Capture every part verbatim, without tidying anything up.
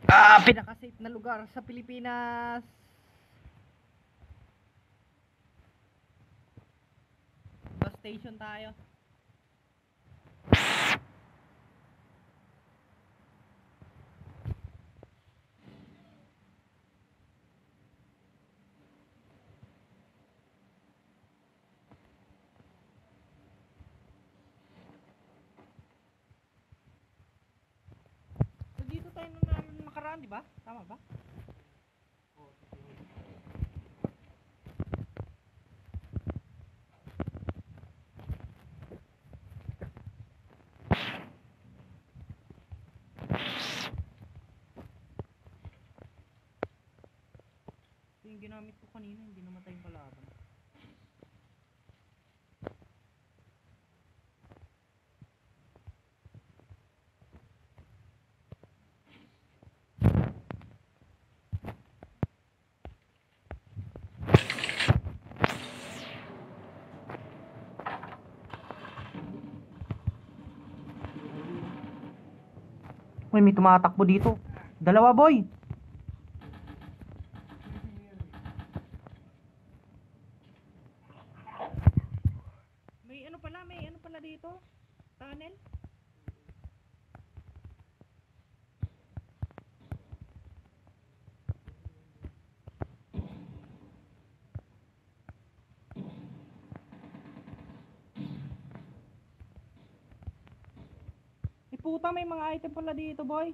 Ah, pinaka-safe na lugar sa Pilipinas. Bus station tayo. So dito tayo nung nakaraan, di ba? Tama ba? Yung ginamit ko kanina, hindi namatay yung kalaban. Uy, may tumatakbo dito. Dalawa, boy. May ano pala, may ano pala dito? Tunnel? Eh puta, may mga item pala dito, boy.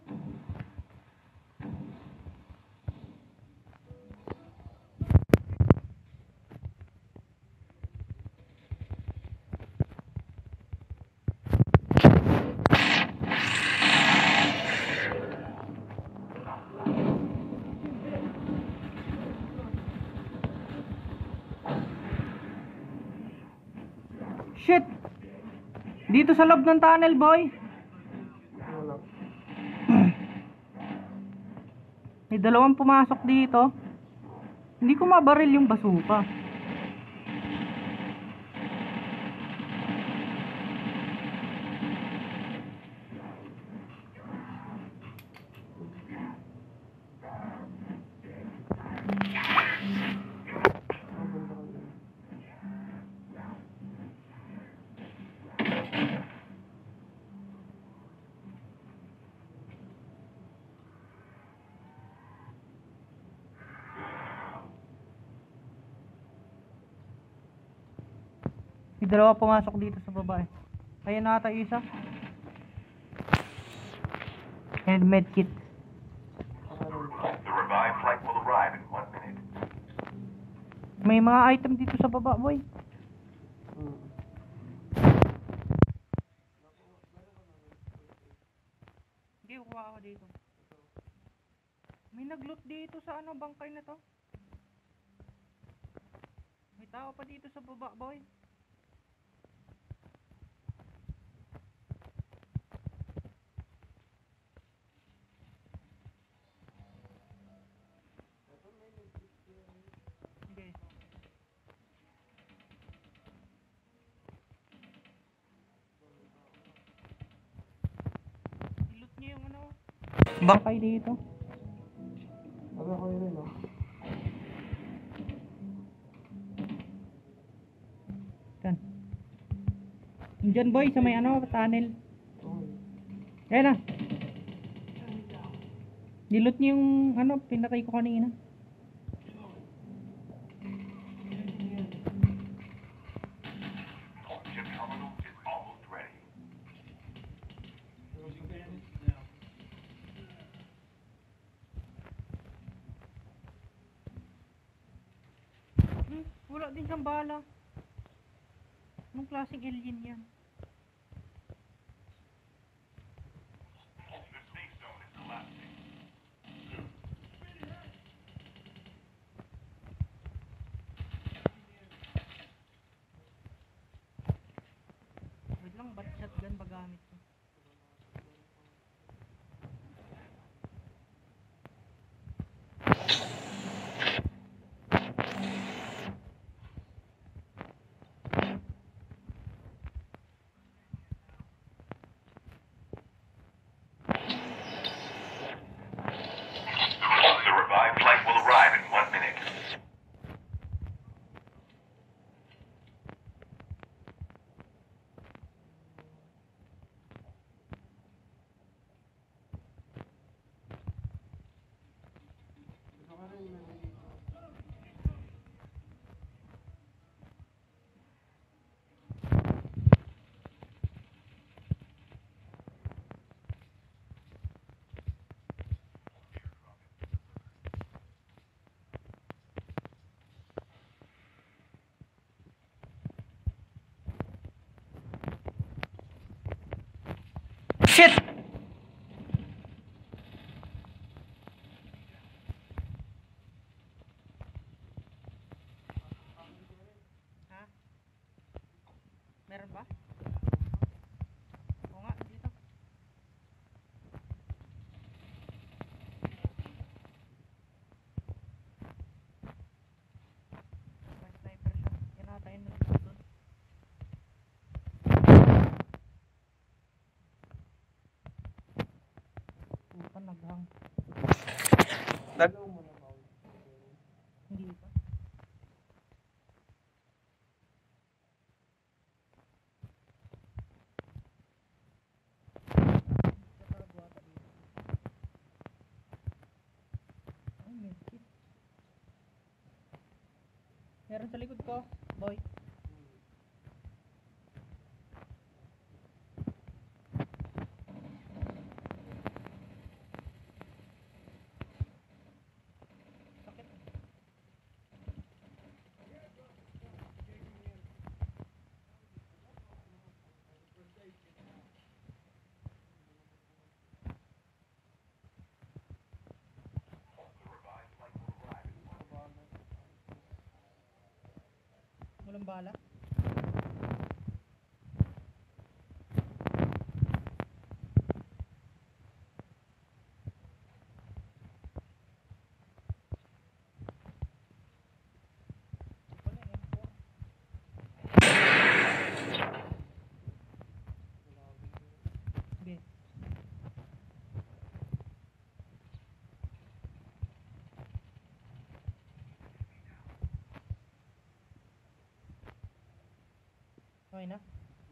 Shit! Dito sa loob ng tunnel, boy. May dalawang pumasok dito. Hindi ko mabaril yung basuka. May dalawa pumasok dito sa baba eh. Kaya nata isa. And medkit. The revived flight will arrive in one minute. May mga item dito sa baba, boy. Hmm. Hindi, kuha ako dito. May nag-loot dito sa ano, bangkay na to. May tao pa dito sa baba, boy. Okay. I-loot niyo yung ano, bangkay dito. Sabi ako yun rin, oh. Saan? Diyan, boy, sa may ano, tunnel. Okay. Ayan na. Niloot niyo yung ano, pinatay ko kanina. Chip terminal is almost ready. Hmm, wala din siyang bala. Anong klaseng alien yan? The safe zone is collapsing. Wait lang, ba't shotgun ba gamit ko? Meron ba? Oo nga, dito. May sniper siya. Yan ata yun nandun doon. Puta, naghang. Dalaw mo na ba? Hindi pa. Ay, medkit. Meron sa likod ko, boy. Sakit. Walang bala. Wala yan, four. Be. Okay na?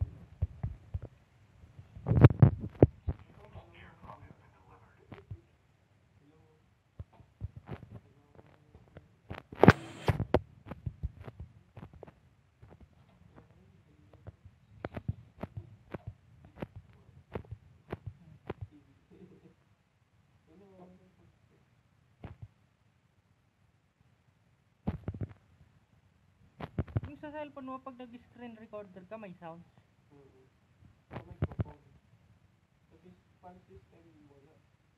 Yung sa cellphone mo, pag nag-screen recorder ka, may sounds. Mm-hmm. Sa microphone. Sa fan system, wala.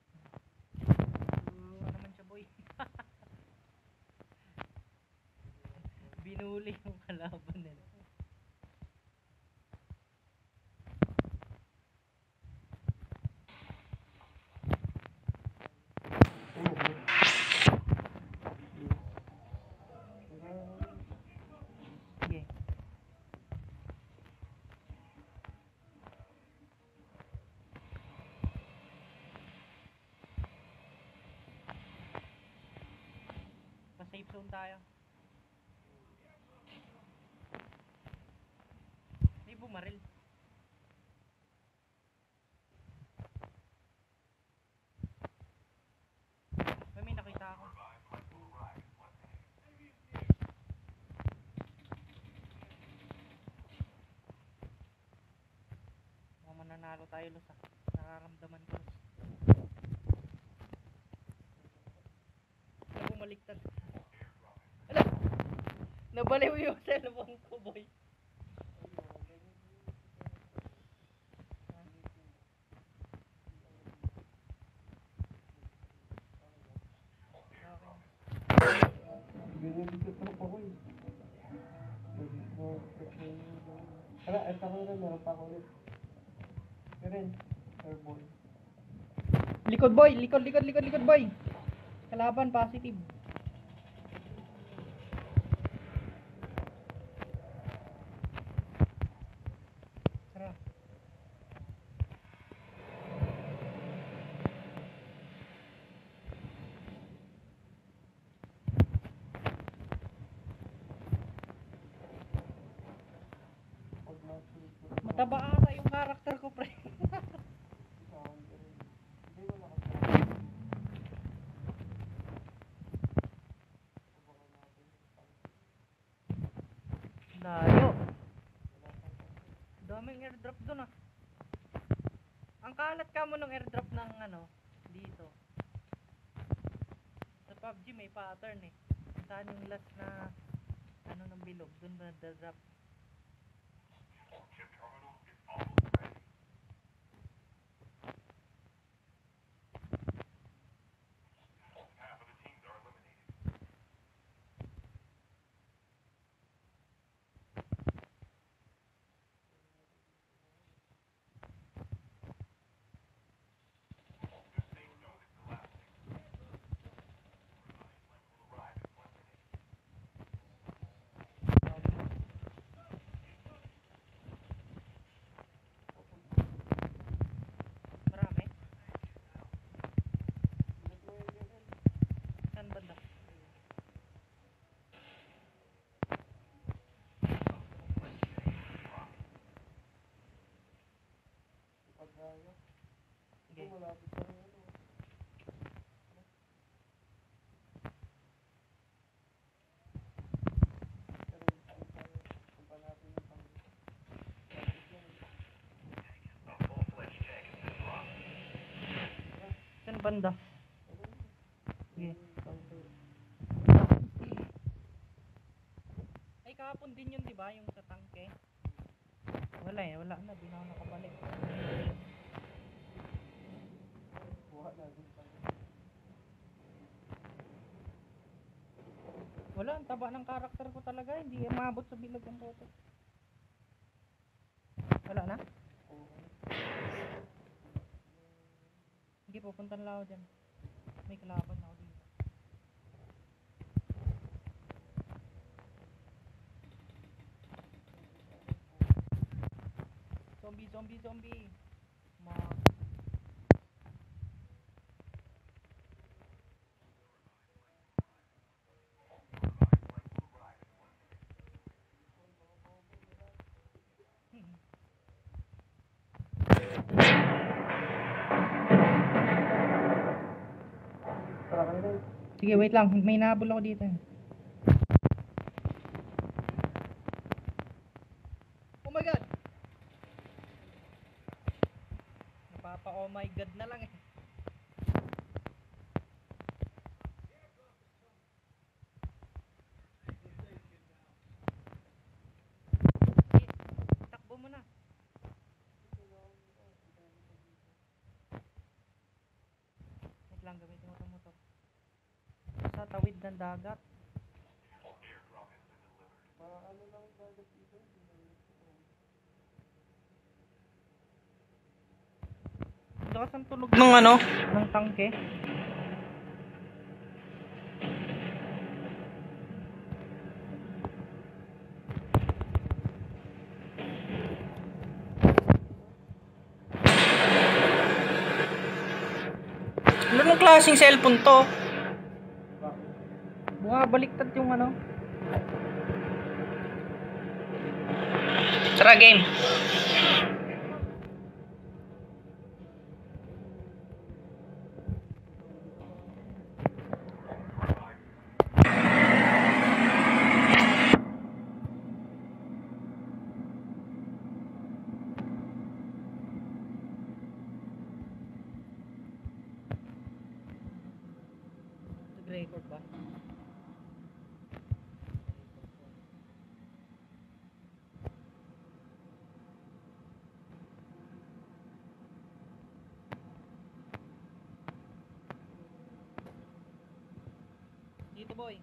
Ano naman siya, boy? Binuli yung kalaban nila. Sige. Pa-safe zone tayo. May bumaril. May nakita ako. Mukhang mananalo tayo, Luz, ah. Nararamdaman ko, Luz. Ano bumaliktad? Ala! Nabaliw yung cellphone ko, boy. Ganyan dito trip ako eh. Hala, eto ko rin, meron pa ako ulit. Ito rin, airborne. Likod, boy! Likod, likod, likod, likod, boy! Kalaban, positive. Tara. Pag nasulit ko. Mataba ata yung karakter ko, pre. Sa akin ka rin. Hindi mo nakasama. Subukan natin. Layo. Daming airdrop dun, ah. Ang kalat ka mo ng airdrop ng ano, dito. Sa P U B G may pattern eh. Saan yung last na ano ng bilog, dun ba nagda-drop? malapit na yung ano. Pero punta natin yung pang... A full-fledged tank has been dropped. Saan banda? Sige. Ay, kahapon din yun, di ba? Yung sa tangke. Wala eh, wala na. Di na ako nakabalik. Buha natin pang... Wala, ang taba ng karakter ko talaga. Hindi umabot sa bilog ang bote. Wala na? Hindi, pupunta na lang ako dyan. May kalaban ako dito. Zombie, zombie, zombie. Ma. Hmm. Tara kayo rin. Sige, wait lang. May nahabol ako dito. Oh my god! Napapa oh my god na lang eh. Sige, takbo mo na. Wait lang, gamitin mo itong motor. Sa tawid ng dagat. Para ano lang yung dagat dito. Lakas ang tunog ng ano? Ng tangke. Anong klaseng cellphone to? Mukha baliktad yung ano. Tara game. Record ba? Dito boy.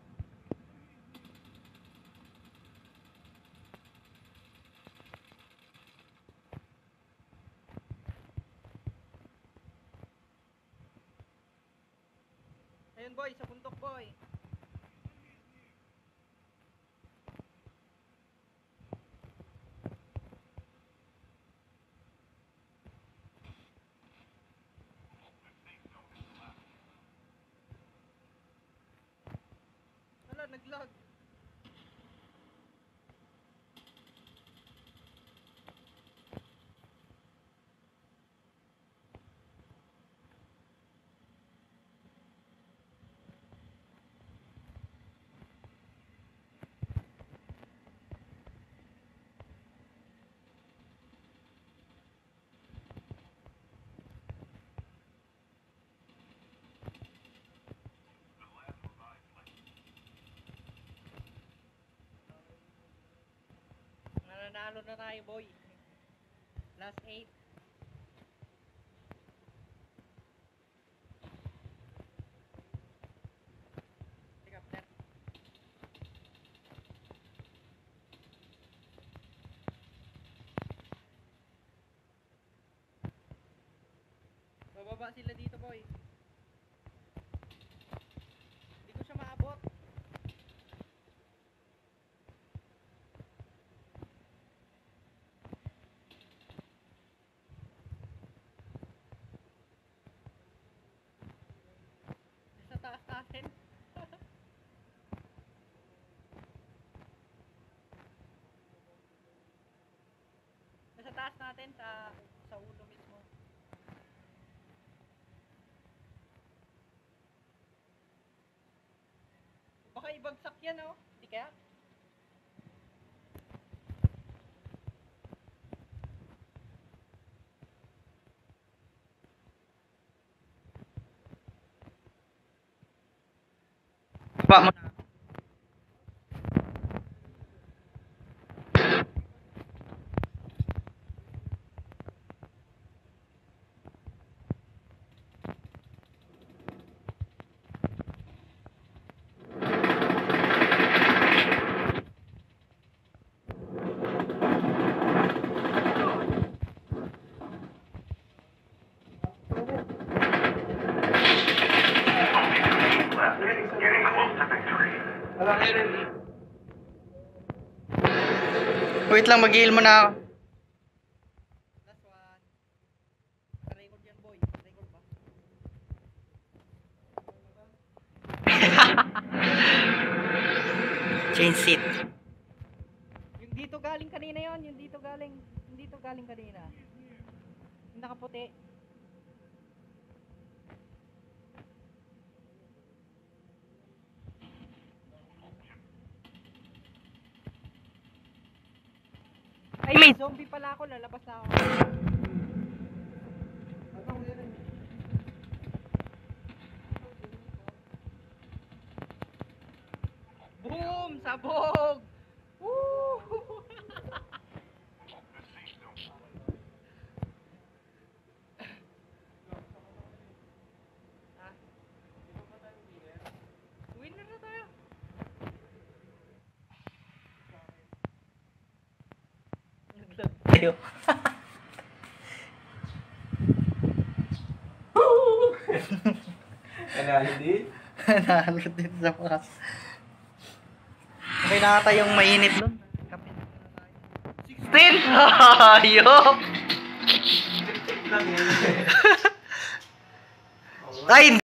Ayun boy, sa bundok boy. Wala, naglag. Nananalo na tayo boy. Last eight. Pick up that. Bababa sila dito boy. Hindi ko siya maabot. Sa taas natin. Nasa taas natin sa sa ulo mismo. bagsak yan oh. Di kaya? Pa mo na. Getting close to victory. Wala ka rin. Wait lang, mag-heal mo na ako. Last one. Record yan boy. Record ba? Change seat. Yung dito galing kanina yon, yung dito galing, yung dito galing kanina. Yung nakaputi. Ay, may zombie pala ako, lalabas na ako. Boom! Sabog! Woo! Ah. Winner na tayo. Ayo. Ano, hindi? Nalo din sa mga. Okay na ata yung mainit doon. Kapit na tayo. sixteen! Hayop! Ay,